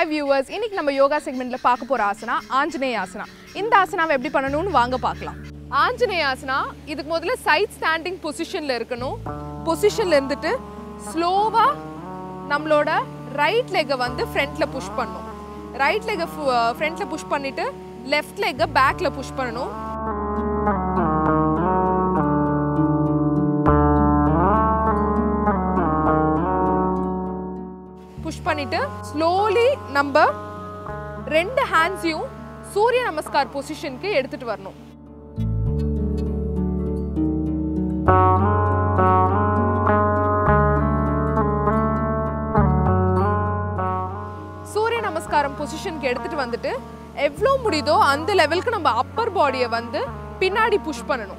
Hi viewers, இன்னைக்கு நம்ம யோகா செக்மெண்ட்ல பார்க்க போற ஆசனா ஆஞ்சநேய ஆசனா. இந்த ஆசனாவை எப்படி பண்ணனும்னு வாங்க பார்க்கலாம். ஆஞ்சநேய ஆசனா இதுக்கு முதல்ல சைட் ஸ்டாண்டிங் பொசிஷன்ல இருக்கணும். பொசிஷன்ல இருந்துட்டு ஸ்லோவா நம்மளோட ரைட் லெக்க வந்து ஃப்ரண்ட்ல புஷ் பண்ணனும். ரைட் லெக்க ஃப்ரண்ட்ல புஷ் பண்ணிட்டு லெஃப்ட் லெக்க பேக்ல புஷ் பண்ணனும். புஷ் பண்ணிட்டு ஸ்லோலி நம்ம ரெண்டு ஹேண்ட்ஸையும் சூரிய நமஸ்கார் பொசிஷனுக்கு எடுத்துட்டு வரணும். சூரிய நமஸ்காரம் பொசிஷனுக்கு எடுத்துட்டு வந்துட்டு எவ்வளவு முடியுதோ அந்த லெவலுக்கு நம்ம அப்பர் பாடியை வந்து பின்னாடி புஷ் பண்ணணும்.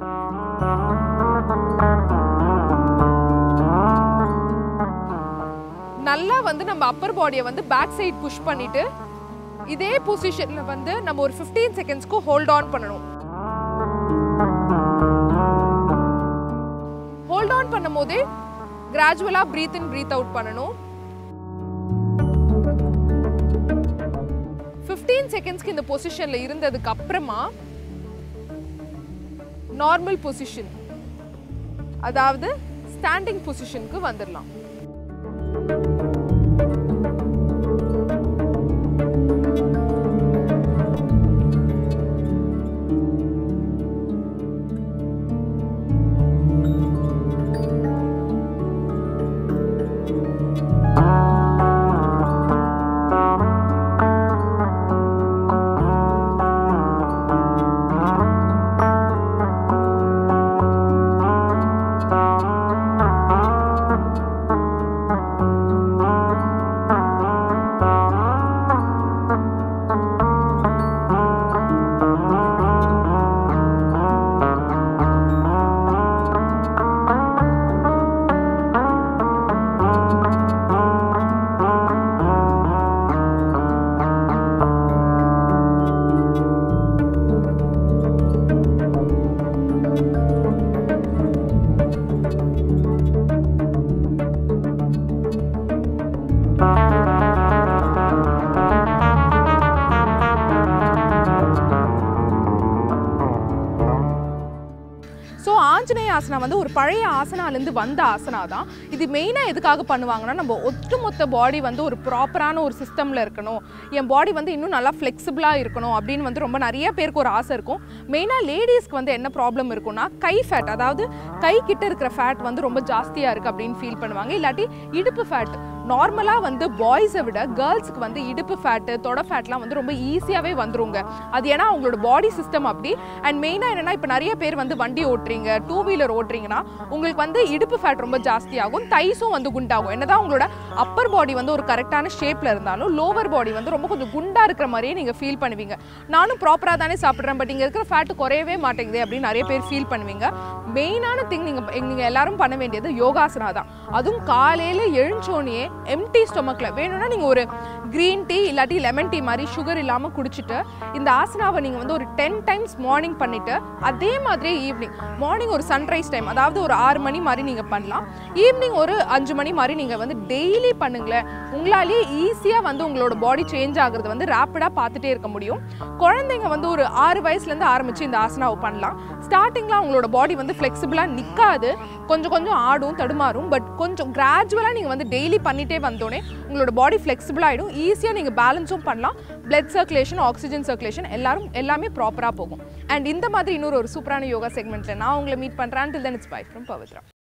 நல்லா வந்து நம்ம அப்பர் பாடியை வந்து பேக் சைடு புஷ் பண்ணிட்டு இதே பொசிஷன்ல வந்து நம்ம ஒரு 15 செகண்ட்ஸ்க்கு ஹோல்ட் ஆன் பண்ணணும். ஹோல்ட் ஆன் பண்ணும்போதே கிராஜுவலா பிரீத் இன் பிரீத் அவுட் பண்ணணும். 15 செகண்ட்ஸ்க்கு இந்த பொசிஷன்ல இருந்ததுக்கு அப்புறமா நார்மல் பொசிஷன் அதாவது ஸ்டாண்டிங் பொசிஷனுக்கு வந்துடலாம். ஆஞ்சநேய ஆசனா வந்து ஒரு பழைய ஆசனாலேருந்து வந்த ஆசனா தான். இது மெயினாக எதுக்காக பண்ணுவாங்கன்னா நம்ம ஒட்டுமொத்த பாடி வந்து ஒரு ப்ராப்பரான ஒரு சிஸ்டமில் இருக்கணும், என் பாடி வந்து இன்னும் நல்லா ஃப்ளெக்சிபிளாக இருக்கணும் அப்படின்னு வந்து ரொம்ப நிறைய பேருக்கு ஒரு ஆசை இருக்கும். மெயினாக லேடிஸ்க்கு வந்து என்ன ப்ராப்ளம் இருக்குன்னா கை ஃபேட், அதாவது கை கிட்ட இருக்கிற ஃபேட் வந்து ரொம்ப ஜாஸ்தியாக இருக்குது அப்படின்னு ஃபீல் பண்ணுவாங்க. இல்லாட்டி இடுப்பு ஃபேட், நார்மலாக வந்து பாய்ஸை விட கேர்ள்ஸுக்கு வந்து இடுப்பு ஃபேட்டு தொட ஃபேட்லாம் வந்து ரொம்ப ஈஸியாகவே வந்துருங்க. அது ஏன்னா அவங்களோட பாடி சிஸ்டம் அப்படி. அண்ட் மெயினாக என்னென்னா இப்போ நிறைய பேர் வந்து வண்டி ஓட்டுறீங்க, 2 வீலர் ஓட்டுறீங்கன்னா உங்களுக்கு வந்து இடுப்பு ஃபேட் ரொம்ப ஜாஸ்தியாகும், தைஸும் வந்து குண்டாகும். என்னதான் உங்களோட அப்பர் பாடி வந்து ஒரு கரெக்டான ஷேப்பில் இருந்தாலும் லோவர் பாடி வந்து ரொம்ப கொஞ்சம் குண்டாக இருக்கிற மாதிரியே நீங்கள் ஃபீல் பண்ணுவீங்க. நானும் ப்ராப்பராக தானே சாப்பிட்றேன், பட் இங்கே இருக்கிற ஃபேட்டு குறையவே மாட்டேங்குது அப்படின்னு நிறைய பேர் ஃபீல் பண்ணுவீங்க. மெயினான திங் நீங்கள் எல்லாரும் பண்ண வேண்டியது யோகாசனா தான். அதுவும் காலையில் எழுந்தோடனே எம்டி ஸ்டொமக்கில் வேணும்னா நீங்கள் ஒரு க்ரீன் டீ இல்லாட்டி லெமன் டீ மாதிரி சுகர் இல்லாமல் குடிச்சிட்டு இந்த ஆசனாவை நீங்கள் வந்து ஒரு 10 டைம்ஸ் மார்னிங் பண்ணிவிட்டு அதே மாதிரி ஈவினிங் மார்னிங் ஒரு சன்ரைஸ் டைம் அதாவது ஒரு 6 மணி மாதிரி நீங்கள் பண்ணலாம், ஈவினிங் ஒரு 5 மணி மாதிரி நீங்கள் வந்து டெய்லி பண்ணுங்களேன். உங்களாலேயே ஈஸியாக வந்து உங்களோட பாடி சேஞ்ச் ஆகுறது வந்து ரேப்பிடாக பார்த்துட்டே இருக்க முடியும். குழந்தைங்க வந்து ஒரு 6 வயசுலேருந்து ஆரம்பித்து இந்த ஆசனாவை பண்ணலாம். ஸ்டார்டிங்கில் உங்களோட பாடி வந்து ஃப்ளெக்சிபிளாக நிற்காது, கொஞ்சம் கொஞ்சம் ஆடும் தடுமாறும். பட் கொஞ்சம் கிராஜுவலாக நீங்கள் வந்து டெய்லி பண்ணிகிட்டே வந்தோடனே உங்களோட பாடி ஃப்ளெக்சிபிள் ஆகிடும், ஈஸியாக நீங்கள் பேலன்ஸும் பண்ணலாம். பிளட் சர்க்குலேஷன், ஆக்சிஜன் சர்க்குலேஷன் எல்லாமே ப்ராப்பராக போகும். அண்ட் இந்த மாதிரி இன்னொரு சூப்பரான யோகா செக்மெண்ட்டில் நான் உங்களை மீட் பண்ணுறேன். Till then it's bye from Pavitra.